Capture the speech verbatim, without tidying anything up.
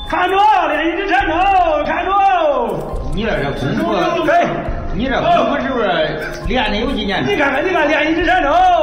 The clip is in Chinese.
看着练一支缠头，看着。 你这这功夫， 对， 你这功夫是不是练的有几年？ 你看看，你看练一支缠头。